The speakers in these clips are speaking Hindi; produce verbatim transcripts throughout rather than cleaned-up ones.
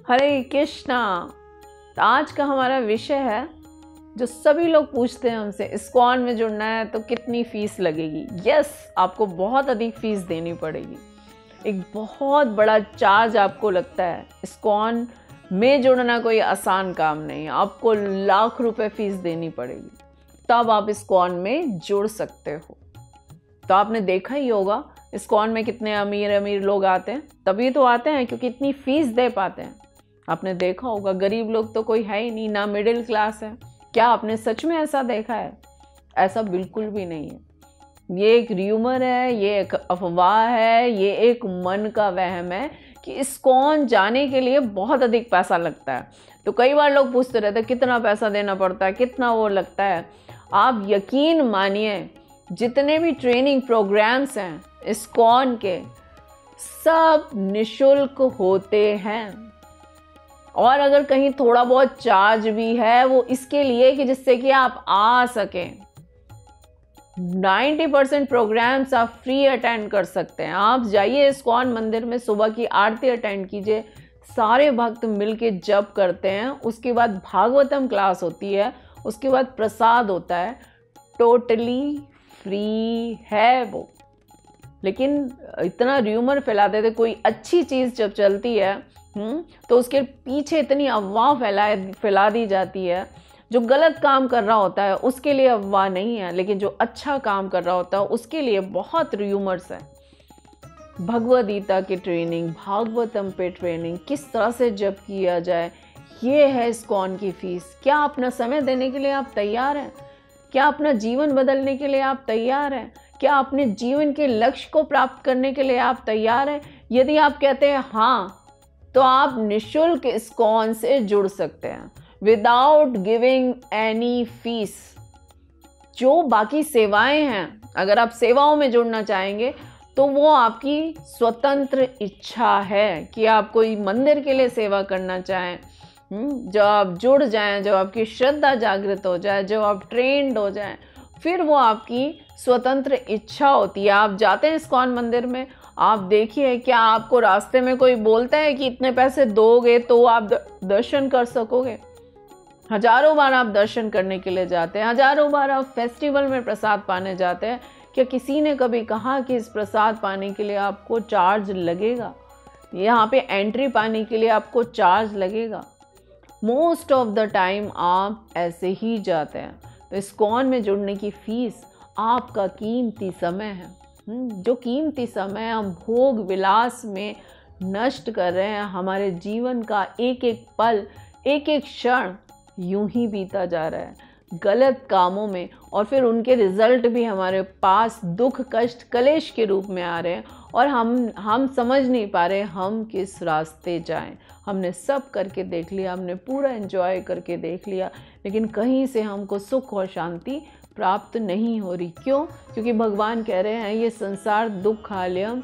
हरे कृष्णा। तो आज का हमारा विषय है, जो सभी लोग पूछते हैं हमसे, इस्कॉन में जुड़ना है तो कितनी फीस लगेगी। यस, आपको बहुत अधिक फीस देनी पड़ेगी। एक बहुत बड़ा चार्ज आपको लगता है। इस्कॉन में जुड़ना कोई आसान काम नहीं है, आपको लाख रुपए फीस देनी पड़ेगी, तब आप इस्कॉन में जुड़ सकते हो। तो आपने देखा ही होगा इस्कॉन में कितने अमीर अमीर लोग आते हैं, तभी तो आते हैं क्योंकि इतनी फीस दे पाते हैं। आपने देखा होगा गरीब लोग तो कोई है ही नहीं, ना मिडिल क्लास है। क्या आपने सच में ऐसा देखा है? ऐसा बिल्कुल भी नहीं है। ये एक र्यूमर है, ये एक अफवाह है, ये एक मन का वहम है कि इस्कॉन जाने के लिए बहुत अधिक पैसा लगता है। तो कई बार लोग पूछते रहते हैं कितना पैसा देना पड़ता है, कितना वो लगता है। आप यकीन मानिए, जितने भी ट्रेनिंग प्रोग्राम्स हैं इस्कॉन के, सब निशुल्क होते हैं। और अगर कहीं थोड़ा बहुत चार्ज भी है, वो इसके लिए कि जिससे कि आप आ सकें। नब्बे परसेंट प्रोग्राम्स आप फ्री अटेंड कर सकते हैं। आप जाइए इस्कॉन मंदिर में, सुबह की आरती अटेंड कीजिए, सारे भक्त मिलके जप करते हैं। उसके बाद भागवतम क्लास होती है, उसके बाद प्रसाद होता है, टोटली फ्री है वो। लेकिन इतना र्यूमर फैलाते थे, कोई अच्छी चीज़ जब चलती है हम्म तो उसके पीछे इतनी अफवाह फैलाए फैला दी जाती है। जो गलत काम कर रहा होता है उसके लिए अफवाह नहीं है, लेकिन जो अच्छा काम कर रहा होता है उसके लिए बहुत र्यूमर्स है। भगवद गीता की ट्रेनिंग, भागवतम पे ट्रेनिंग, किस तरह से जप किया जाए, ये है इस्कॉन की फीस। क्या अपना समय देने के लिए आप तैयार हैं? क्या अपना जीवन बदलने के लिए आप तैयार हैं? क्या अपने जीवन के लक्ष्य को प्राप्त करने के लिए आप तैयार हैं? यदि आप कहते हैं हाँ, तो आप निशुल्क इस्कॉन से जुड़ सकते हैं विदाउट गिविंग एनी फीस। जो बाकी सेवाएं हैं, अगर आप सेवाओं में जुड़ना चाहेंगे तो वो आपकी स्वतंत्र इच्छा है कि आप कोई मंदिर के लिए सेवा करना चाहें। जब आप जुड़ जाएं, जब आपकी श्रद्धा जागृत हो जाए, जब आप ट्रेंड हो जाएं, फिर वो आपकी स्वतंत्र इच्छा होती है। आप जाते हैं इस्कॉन मंदिर में, आप देखिए, क्या आपको रास्ते में कोई बोलता है कि इतने पैसे दोगे तो आप दर्शन कर सकोगे? हजारों बार आप दर्शन करने के लिए जाते हैं, हजारों बार आप फेस्टिवल में प्रसाद पाने जाते हैं। क्या किसी ने कभी कहा कि इस प्रसाद पाने के लिए आपको चार्ज लगेगा? यहाँ पे एंट्री पाने के लिए आपको चार्ज लगेगा? मोस्ट ऑफ द टाइम आप ऐसे ही जाते हैं। तो इस्कॉन में जुड़ने की फीस आपका कीमती समय है। जो कीमती समय हम भोग विलास में नष्ट कर रहे हैं, हमारे जीवन का एक एक पल, एक एक क्षण यूं ही बीता जा रहा है गलत कामों में, और फिर उनके रिजल्ट भी हमारे पास दुख, कष्ट, कलेश के रूप में आ रहे हैं। और हम हम समझ नहीं पा रहे हम किस रास्ते जाएं। हमने सब करके देख लिया, हमने पूरा एंजॉय करके देख लिया, लेकिन कहीं से हमको सुख और शांति प्राप्त नहीं हो रही। क्यों? क्योंकि भगवान कह रहे हैं ये संसार दुखालयम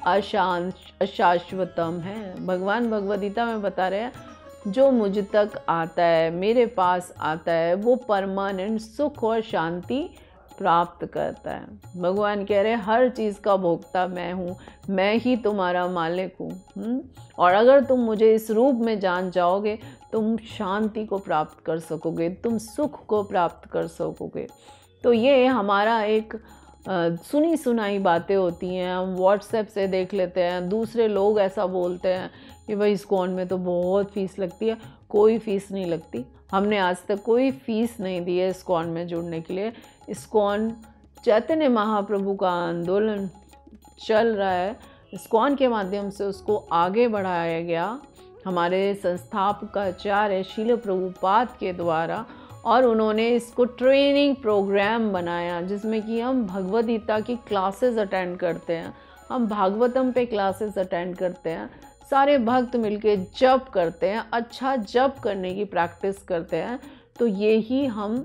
अशांत अशाश्वतम है। भगवान भगवद गीता में बता रहे हैं, जो मुझ तक आता है, मेरे पास आता है, वो परमानेंट सुख और शांति प्राप्त करता है। भगवान कह रहे हैं हर चीज़ का भोक्ता मैं हूँ, मैं ही तुम्हारा मालिक हूँ। और अगर तुम मुझे इस रूप में जान जाओगे, तुम शांति को प्राप्त कर सकोगे, तुम सुख को प्राप्त कर सकोगे। तो ये हमारा एक आ, सुनी सुनाई बातें होती हैं, हम व्हाट्सएप से देख लेते हैं, दूसरे लोग ऐसा बोलते हैं कि भाई इस्कॉन में तो बहुत फ़ीस लगती है। कोई फ़ीस नहीं लगती। हमने आज तक कोई फ़ीस नहीं दी है इस्कॉन में जुड़ने के लिए। इस्कॉन चैतन्य महाप्रभु का आंदोलन चल रहा है, इस्कॉन के माध्यम से उसको आगे बढ़ाया गया हमारे संस्थापक आचार्य शील प्रभुपाद के द्वारा। और उन्होंने इसको ट्रेनिंग प्रोग्राम बनाया, जिसमें कि हम भगवद गीता की क्लासेस अटेंड करते हैं, हम भागवतम पे क्लासेस अटेंड करते हैं, सारे भक्त मिलके जप करते हैं, अच्छा जप करने की प्रैक्टिस करते हैं। तो ये ही हम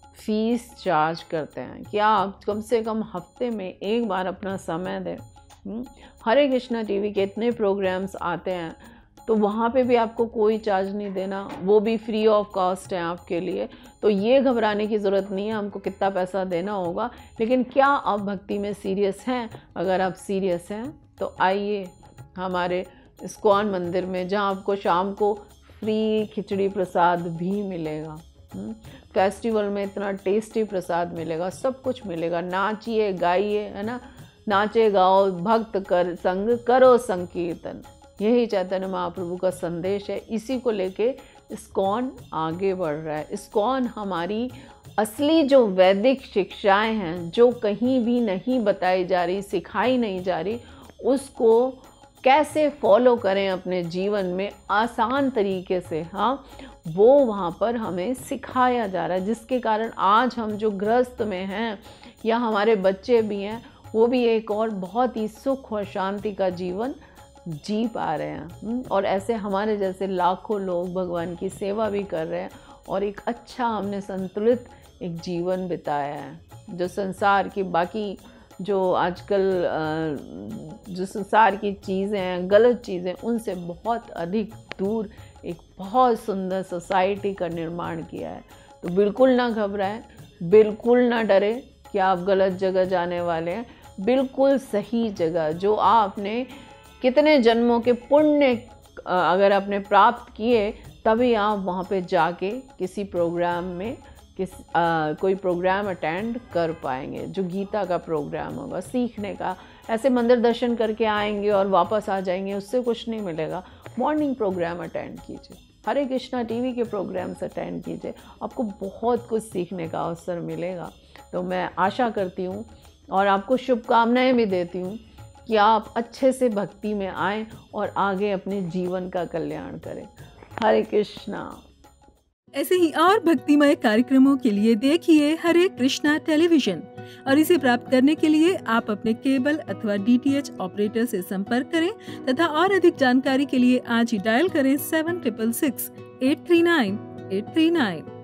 फीस चार्ज करते हैं। क्या आप कम से कम हफ्ते में एक बार अपना समय दें। हरे कृष्णा टीवी के इतने प्रोग्राम्स आते हैं, तो वहाँ पे भी आपको कोई चार्ज नहीं देना, वो भी फ्री ऑफ कॉस्ट है आपके लिए। तो ये घबराने की ज़रूरत नहीं है हमको कितना पैसा देना होगा। लेकिन क्या आप भक्ति में सीरियस हैं? अगर आप सीरियस हैं तो आइए, हमारे इस्कॉन मंदिर में, जहाँ आपको शाम को फ्री खिचड़ी प्रसाद भी मिलेगा। फेस्टिवल में इतना टेस्टी प्रसाद मिलेगा, सब कुछ मिलेगा। नाचिए गाइए, है ना, नाचे गाओ, भक्त कर संग करो संकीर्तन, यही चैतन्य महाप्रभु का संदेश है। इसी को लेके इस्कॉन आगे बढ़ रहा है। इस्कॉन हमारी असली जो वैदिक शिक्षाएं हैं, जो कहीं भी नहीं बताई जा रही, सिखाई नहीं जा रही, उसको कैसे फॉलो करें अपने जीवन में आसान तरीके से, हाँ, वो वहाँ पर हमें सिखाया जा रहा है। जिसके कारण आज हम जो गृहस्थ में हैं या हमारे बच्चे भी हैं, वो भी एक और बहुत ही सुख और शांति का जीवन जी पा रहे हैं। और ऐसे हमारे जैसे लाखों लोग भगवान की सेवा भी कर रहे हैं और एक अच्छा हमने संतुलित एक जीवन बिताया है। जो संसार की बाकी जो आजकल जो संसार की चीज़ें हैं, गलत चीज़ें, उनसे बहुत अधिक दूर एक बहुत सुंदर सोसाइटी का निर्माण किया है। तो बिल्कुल ना घबराएं, बिल्कुल ना डरे कि आप गलत जगह जाने वाले हैं। बिल्कुल सही जगह, जो आपने कितने जन्मों के पुण्य अगर आपने प्राप्त किए, तभी आप वहाँ पे जाके किसी प्रोग्राम में किस आ, कोई प्रोग्राम अटेंड कर पाएंगे, जो गीता का प्रोग्राम होगा, सीखने का। ऐसे मंदिर दर्शन करके आएंगे और वापस आ जाएंगे, उससे कुछ नहीं मिलेगा। मॉर्निंग प्रोग्राम अटेंड कीजिए, हरे कृष्णा टीवी के प्रोग्राम्स अटेंड कीजिए, आपको बहुत कुछ सीखने का अवसर मिलेगा। तो मैं आशा करती हूँ और आपको शुभकामनाएं भी देती हूँ कि आप अच्छे से भक्ति में आएँ और आगे अपने जीवन का कल्याण करें। हरे कृष्णा। ऐसे ही और भक्तिमय कार्यक्रमों के लिए देखिए हरे कृष्णा टेलीविजन, और इसे प्राप्त करने के लिए आप अपने केबल अथवा डीटीएच ऑपरेटर से संपर्क करें तथा और अधिक जानकारी के लिए आज ही डायल करें seven triple six eight three nine eight three nine.